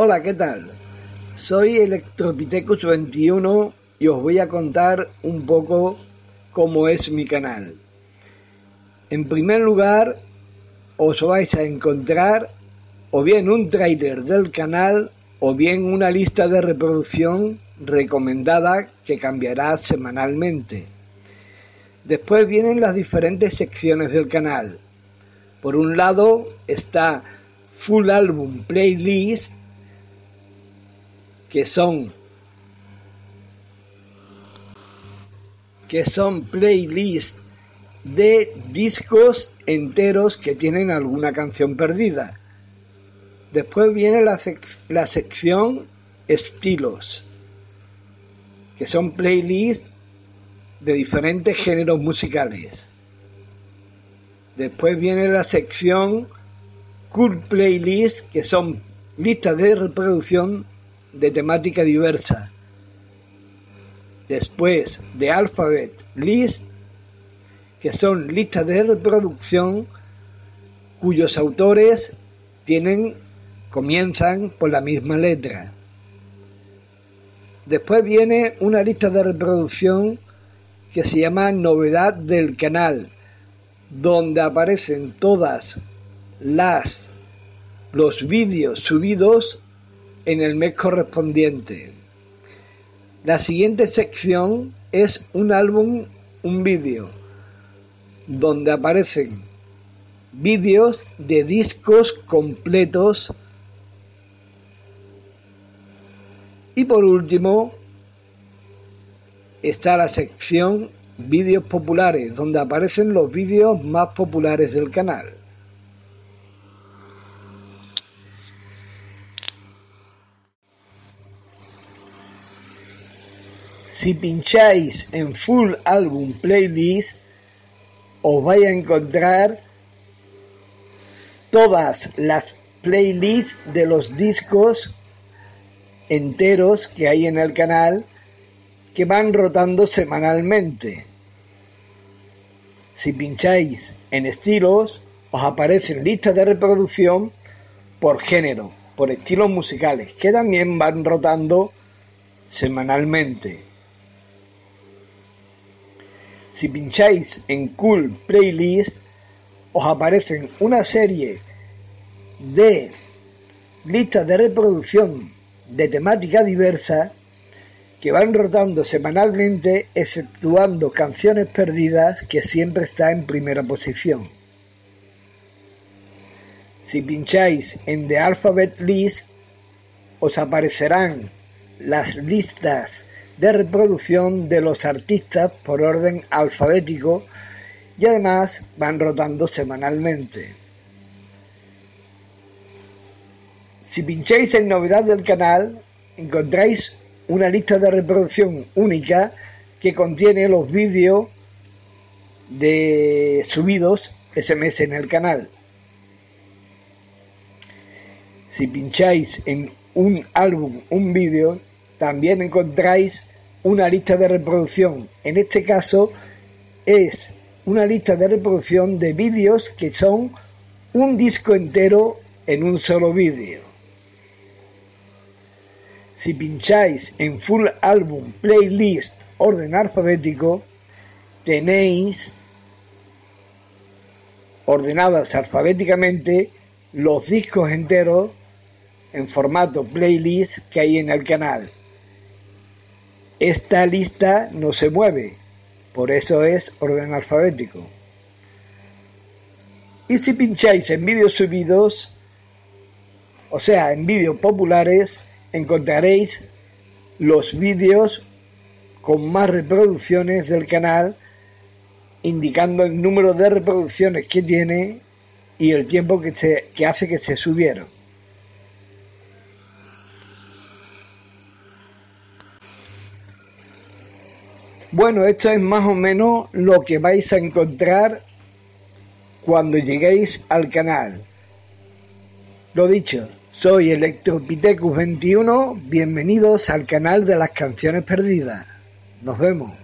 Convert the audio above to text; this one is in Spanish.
Hola, ¿qué tal? Soy Electropithecus21 y os voy a contar un poco cómo es mi canal. En primer lugar, os vais a encontrar o bien un tráiler del canal o bien una lista de reproducción recomendada que cambiará semanalmente. Después vienen las diferentes secciones del canal. Por un lado está Full Album Playlist, que son playlists de discos enteros que tienen alguna canción perdida. Después viene la sección estilos, que son playlists de diferentes géneros musicales. Después viene la sección Cool Playlist, que son listas de reproducción de temática diversa. Después de Alphabet List, que son listas de reproducción cuyos autores comienzan por la misma letra. Después viene una lista de reproducción que se llama Novedad del canal, donde aparecen todas los vídeos subidos en el mes correspondiente. La siguiente sección es un álbum, un vídeo, donde aparecen vídeos de discos completos. Y por último está la sección vídeos populares, donde aparecen los vídeos más populares del canal. Si pincháis en Full Album Playlist, os vais a encontrar todas las playlists de los discos enteros que hay en el canal, que van rotando semanalmente. Si pincháis en estilos, os aparecen listas de reproducción por género, por estilos musicales, que también van rotando semanalmente. Si pincháis en Cool Playlist, os aparecen una serie de listas de reproducción de temática diversa que van rotando semanalmente, exceptuando Canciones Perdidas, que siempre está en primera posición. Si pincháis en The Alphabet List, os aparecerán las listas de reproducción de los artistas por orden alfabético y además van rotando semanalmente. Si pincháis en Novedad del canal, encontráis una lista de reproducción única que contiene los vídeos subidos ese mes en el canal. Si pincháis en un álbum, un vídeo, también encontráis una lista de reproducción. En este caso es una lista de reproducción de vídeos que son un disco entero en un solo vídeo. Si pincháis en Full Album Playlist orden alfabético, tenéis ordenados alfabéticamente los discos enteros en formato playlist que hay en el canal. Esta lista no se mueve, por eso es orden alfabético. Y si pincháis en vídeos subidos, o sea, en vídeos populares, encontraréis los vídeos con más reproducciones del canal, indicando el número de reproducciones que tiene y el tiempo que hace que se subieron. Bueno, esto es más o menos lo que vais a encontrar cuando lleguéis al canal. Lo dicho, soy Electropithecus21, bienvenidos al canal de las Canciones Perdidas. Nos vemos.